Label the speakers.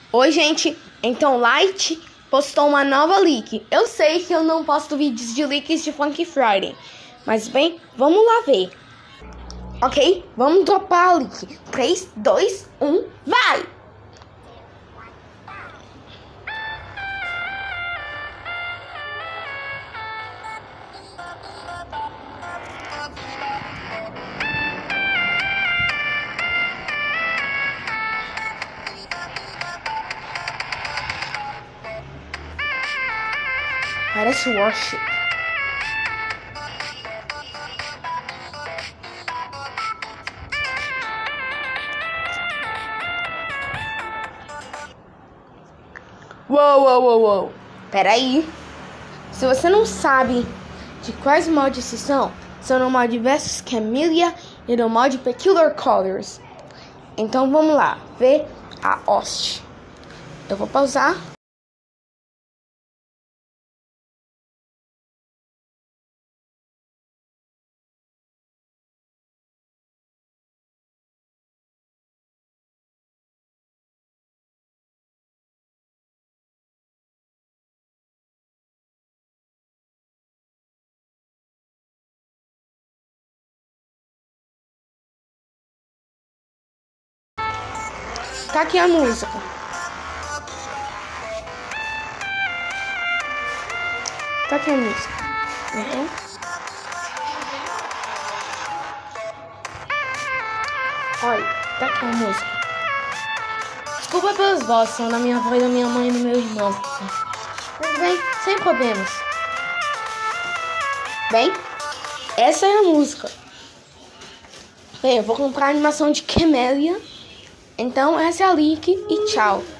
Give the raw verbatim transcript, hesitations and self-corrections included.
Speaker 1: Oi, gente. Então, Light postou uma nova leak. Eu sei que eu não posto vídeos de leaks de Funky Friday, mas bem, vamos lá ver. Ok? Vamos dropar a leak. três, dois, um, vai! Parece worship. Uou, uou, uou, uou. Peraí. Se você não sabe de quais mods esses são, são no mod Versus Camellia e no mod Peculiar Colors. Então vamos lá, ver a host. Eu vou pausar. Tá aqui a música. Tá aqui a música. Uhum. Olha, tá aqui a música. Desculpa pelas vozes, são da minha avó e da minha mãe e do meu irmão. Mas bem, sem problemas. Bem, essa é a música. Bem, eu vou comprar a animação de Camellia. Então essa é a leak e tchau.